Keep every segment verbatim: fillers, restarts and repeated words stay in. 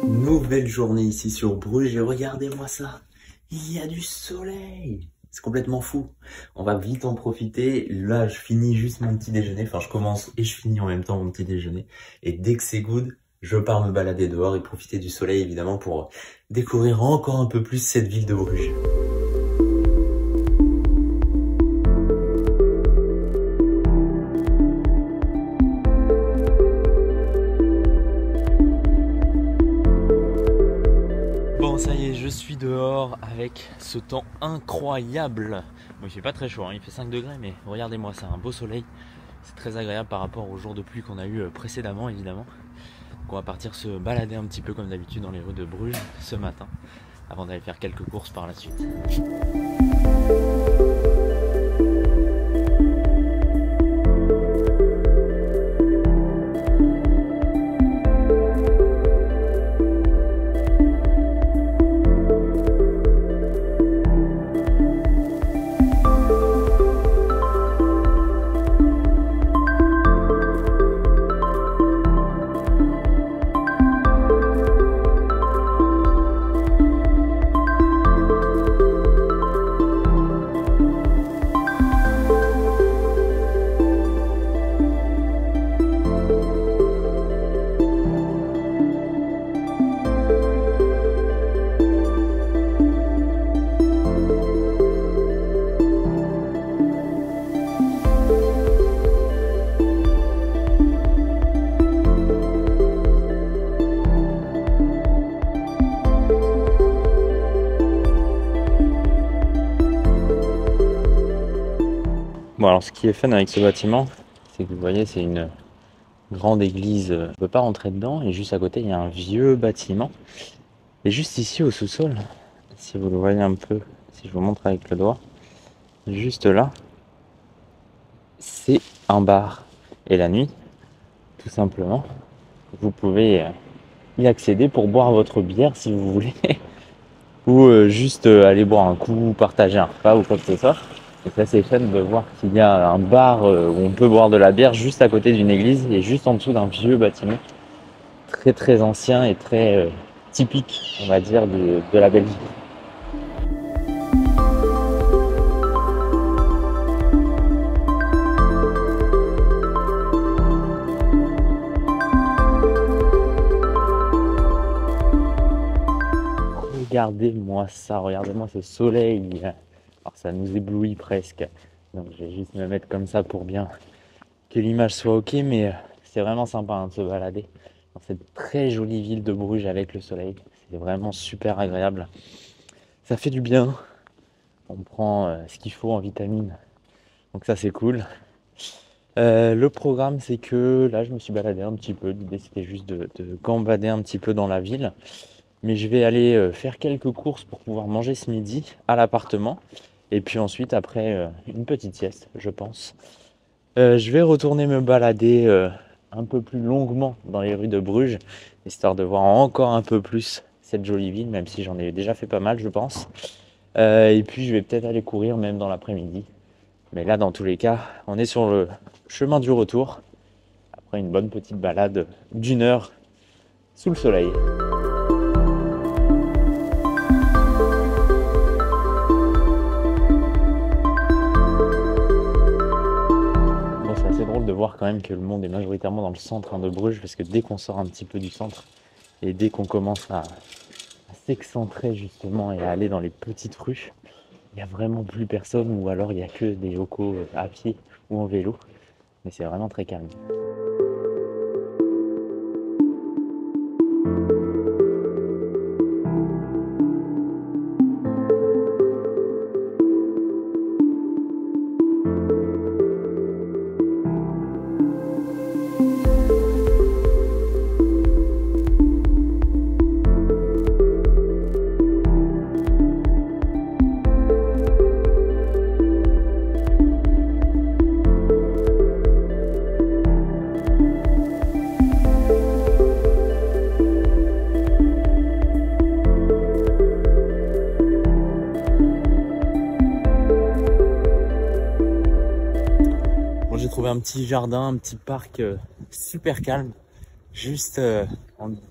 Nouvelle journée ici sur Bruges et regardez-moi ça, il y a du soleil, c'est complètement fou. On va vite en profiter. Là je finis juste mon petit déjeuner, enfin je commence et je finis en même temps mon petit déjeuner, et dès que c'est good, je pars me balader dehors et profiter du soleil évidemment pour découvrir encore un peu plus cette ville de Bruges. Bon, ça y est, je suis dehors avec ce temps incroyable. Bon, il fait pas très chaud, hein, il fait cinq degrés, mais regardez-moi ça, un beau soleil. C'est très agréable par rapport aux jours de pluie qu'on a eu précédemment, évidemment. Donc on va partir se balader un petit peu comme d'habitude dans les rues de Bruges ce matin, avant d'aller faire quelques courses par la suite. Bon, alors ce qui est fun avec ce bâtiment, c'est que vous voyez, c'est une grande église. On ne peut pas rentrer dedans, et juste à côté il y a un vieux bâtiment. Et juste ici au sous-sol, si vous le voyez un peu, si je vous montre avec le doigt, juste là, c'est un bar. Et la nuit, tout simplement, vous pouvez y accéder pour boire votre bière si vous voulez, ou juste aller boire un coup, partager un repas ou quoi que ce soit. Et ça, c'est fun de voir qu'il y a un bar où on peut boire de la bière juste à côté d'une église et juste en dessous d'un vieux bâtiment très très ancien et très euh, typique, on va dire, de, de la Belgique. Regardez-moi ça, regardez-moi ce soleil. Alors ça nous éblouit presque, donc je vais juste me mettre comme ça pour bien que l'image soit ok, mais c'est vraiment sympa hein, de se balader dans cette très jolie ville de Bruges avec le soleil. C'est vraiment super agréable, ça fait du bien, on prend euh, ce qu'il faut en vitamines, donc ça c'est cool. Euh, le programme, c'est que là je me suis baladé un petit peu, l'idée c'était juste de, de gambader un petit peu dans la ville, mais je vais aller euh, faire quelques courses pour pouvoir manger ce midi à l'appartement. Et puis ensuite, après euh, une petite sieste, je pense. Euh, je vais retourner me balader euh, un peu plus longuement dans les rues de Bruges, histoire de voir encore un peu plus cette jolie ville, même si j'en ai déjà fait pas mal, je pense. Euh, et puis, je vais peut-être aller courir même dans l'après-midi. Mais là, dans tous les cas, on est sur le chemin du retour, après une bonne petite balade d'une heure sous le soleil. De voir quand même que le monde est majoritairement dans le centre hein, de Bruges, parce que dès qu'on sort un petit peu du centre et dès qu'on commence à, à s'excentrer justement et à aller dans les petites rues, il n'y a vraiment plus personne, ou alors il n'y a que des locaux à pied ou en vélo, mais c'est vraiment très calme. trouvé un petit jardin, un petit parc euh, super calme, juste euh, en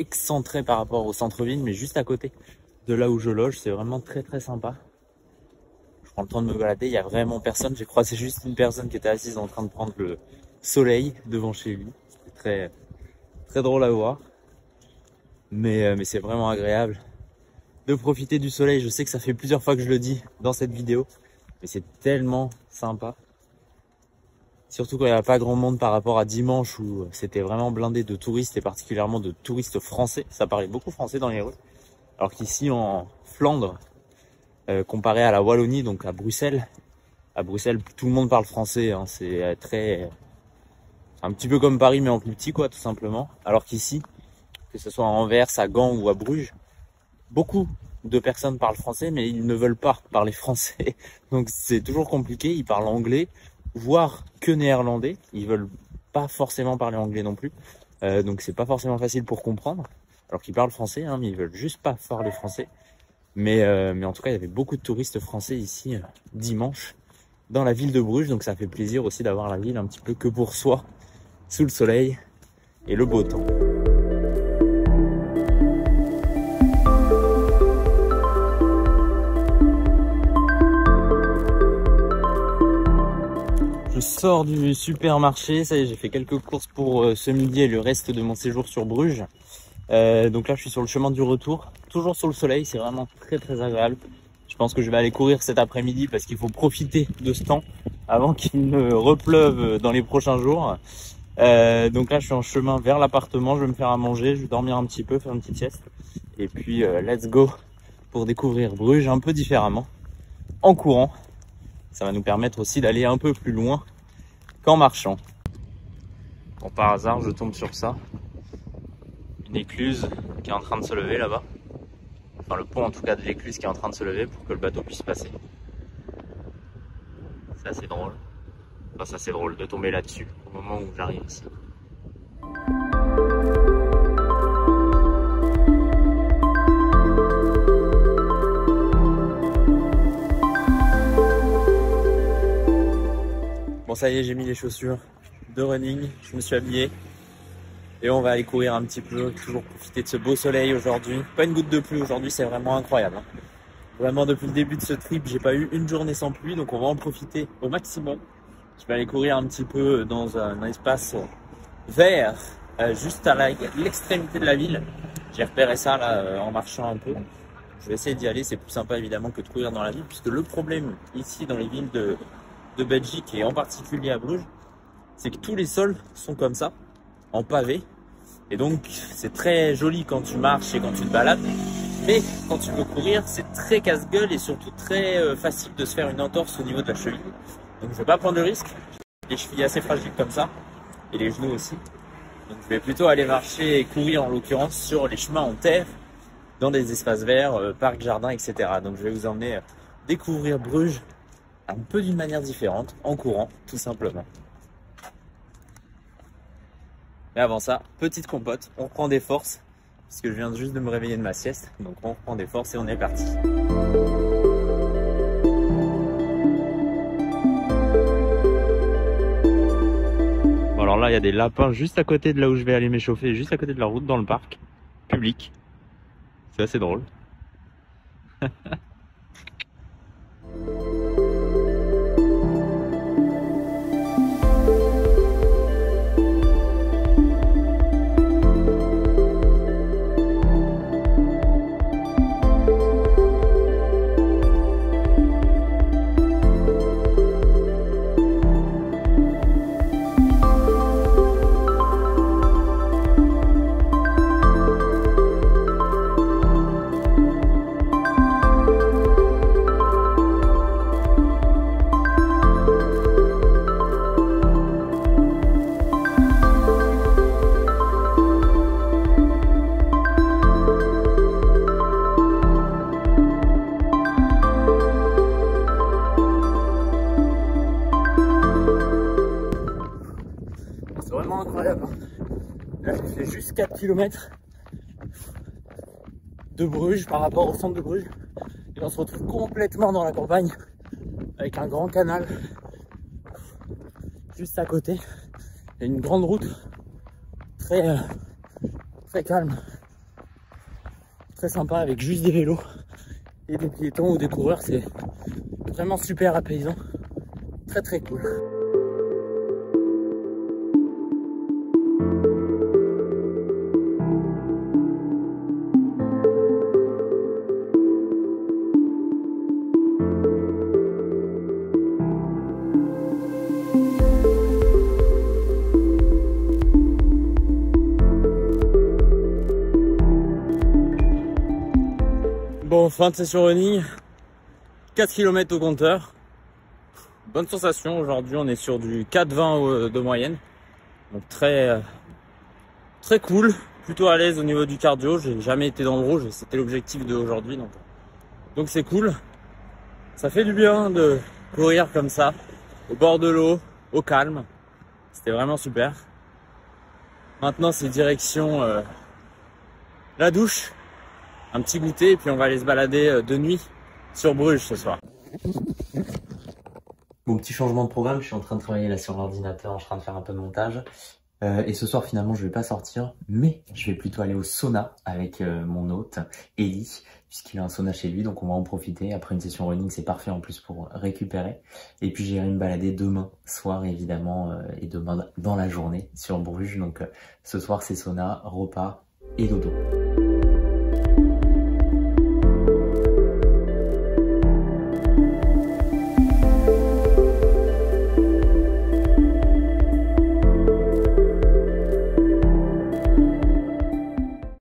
excentré par rapport au centre-ville, mais juste à côté de là où je loge. C'est vraiment très très sympa. Je prends le temps de me balader, il n'y a vraiment personne. J'ai croisé juste une personne qui était assise en train de prendre le soleil devant chez lui. C'était très, très drôle à voir. Mais, mais c'est vraiment agréable de profiter du soleil. Je sais que ça fait plusieurs fois que je le dis dans cette vidéo, mais c'est tellement sympa. Surtout quand il n'y a pas grand monde par rapport à dimanche où c'était vraiment blindé de touristes et particulièrement de touristes français. Ça parlait beaucoup français dans les rues. Alors qu'ici en Flandre, euh, comparé à la Wallonie, donc à Bruxelles, à Bruxelles tout le monde parle français. Hein, c'est très, un petit peu comme Paris mais en plus petit quoi, tout simplement. Alors qu'ici, que ce soit à Anvers, à Gand ou à Bruges, beaucoup de personnes parlent français mais ils ne veulent pas parler français. Donc c'est toujours compliqué, ils parlent anglais, voire que néerlandais. Ils veulent pas forcément parler anglais non plus. Euh, donc c'est pas forcément facile pour comprendre. Alors qu'ils parlent français, hein, mais ils veulent juste pas parler français. Mais, euh, mais en tout cas, il y avait beaucoup de touristes français ici euh, dimanche dans la ville de Bruges. Donc ça fait plaisir aussi d'avoir la ville un petit peu que pour soi, sous le soleil et le beau temps. Je sors du supermarché, ça y est, j'ai fait quelques courses pour euh, ce midi et le reste de mon séjour sur Bruges. Euh, donc là je suis sur le chemin du retour, toujours sous le soleil, c'est vraiment très très agréable. Je pense que je vais aller courir cet après-midi parce qu'il faut profiter de ce temps avant qu'il ne repleuve dans les prochains jours. Euh, donc là je suis en chemin vers l'appartement, je vais me faire à manger, je vais dormir un petit peu, faire une petite sieste. Et puis euh, let's go pour découvrir Bruges un peu différemment, en courant. Ça va nous permettre aussi d'aller un peu plus loin qu'en marchant. Bon, par hasard je tombe sur ça. Une écluse qui est en train de se lever là-bas. Enfin le pont en tout cas de l'écluse qui est en train de se lever pour que le bateau puisse passer. C'est assez drôle. Enfin c'est assez drôle de tomber là-dessus au moment où j'arrive ici. Bon ça y est, j'ai mis les chaussures de running, je me suis habillé. Et on va aller courir un petit peu, toujours profiter de ce beau soleil aujourd'hui. Pas une goutte de pluie aujourd'hui, c'est vraiment incroyable. Hein. Vraiment depuis le début de ce trip, j'ai pas eu une journée sans pluie, donc on va en profiter au maximum. Je vais aller courir un petit peu dans un espace vert, euh, juste à l'extrémité de la ville. J'ai repéré ça là euh, en marchant un peu. Je vais essayer d'y aller, c'est plus sympa évidemment que de courir dans la ville, puisque le problème ici dans les villes de, de Belgique et en particulier à Bruges, c'est que tous les sols sont comme ça, en pavé. Et donc c'est très joli quand tu marches et quand tu te balades, mais quand tu veux courir c'est très casse-gueule et surtout très euh, facile de se faire une entorse au niveau de la cheville. Donc je vais pas prendre le risque, les chevilles assez fragiles comme ça et les genoux aussi. Donc je vais plutôt aller marcher et courir en l'occurrence sur les chemins en terre, dans des espaces verts, euh, parcs, jardins, et cetera. Donc je vais vous emmener euh, découvrir Bruges un peu d'une manière différente, en courant tout simplement. Mais avant ça, petite compote, on reprend des forces, parce que je viens juste de me réveiller de ma sieste, donc on reprend des forces et on est parti. Bon alors là, il y a des lapins juste à côté de là où je vais aller m'échauffer, juste à côté de la route dans le parc public. C'est assez drôle. C'est vraiment incroyable. Là, je fais juste quatre kilomètres de Bruges par rapport au centre de Bruges. Et on se retrouve complètement dans la campagne avec un grand canal juste à côté. Et une grande route très, euh, très calme. très sympa avec juste des vélos et des piétons ou des coureurs. C'est vraiment super apaisant, très très cool. Bon, fin de session running, quatre kilomètres au compteur. Bonne sensation, aujourd'hui on est sur du quatre vingt de moyenne. Donc très, très cool, plutôt à l'aise au niveau du cardio. J'ai jamais été dans le rouge et c'était l'objectif d'aujourd'hui. Donc donc c'est cool. Ça fait du bien de courir comme ça, au bord de l'eau, au calme. C'était vraiment super. Maintenant c'est direction euh, la douche. Un petit goûter et puis on va aller se balader de nuit sur Bruges ce soir. Bon, petit changement de programme, je suis en train de travailler là sur l'ordinateur, je suis en train de faire un peu de montage. Euh, et ce soir finalement je vais pas sortir, mais je vais plutôt aller au sauna avec euh, mon hôte, Eli, puisqu'il a un sauna chez lui, donc on va en profiter. Après une session running, c'est parfait en plus pour récupérer. Et puis j'irai me balader demain soir évidemment, euh, et demain dans la journée sur Bruges. Donc euh, ce soir c'est sauna, repas et dodo.